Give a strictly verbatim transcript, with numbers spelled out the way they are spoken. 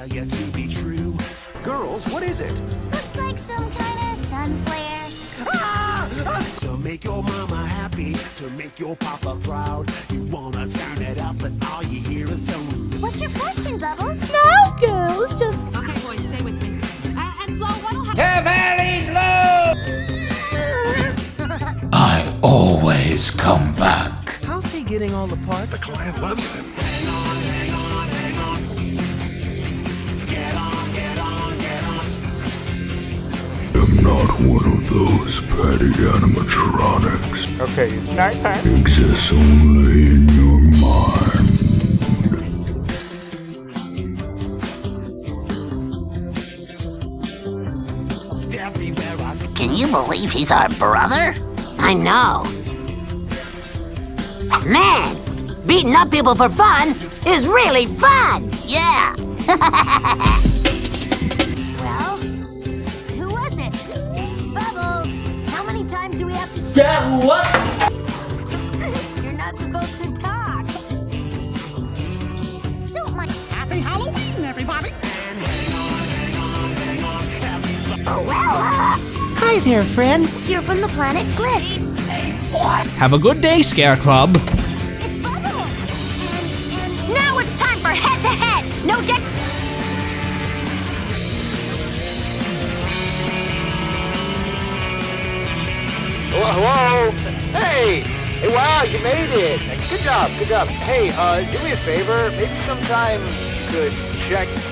tell you to be true. Girls, what is it? Looks like some kind of sun flare. Ah! To make your mama happy, to make your papa proud. You wanna turn it up, but all you hear is tone. What's your fortune, Bubbles? No, girls, just... Okay, boys, stay with me. Uh, and Flo, what'll happen? Tavares low! I always come back. How's he getting all the parts? The client loves him. Hang on, hang on, hang on. Get on, get on, get on. I'm not one of those petty animatronics. Okay, it's nighttime. Exists only in your mind. Everywhere I go. Can you believe he's our brother? I know. Man, beating up people for fun is really fun. Yeah. Well, who was it? Bubbles, how many times do we have to... Dad, what? You're not supposed to talk. Don't like... Happy Halloween, everybody! Oh, well, uh... Hi there, friend. You're from the planet Glitch. Have a good day, Scare Club. It's Bubbles. And, and... Now it's time for head-to-head. No deck... Hello, hello? Hey! Hey, wow, you made it! Good job, good job. Hey, uh, do me a favor. Maybe sometime you could check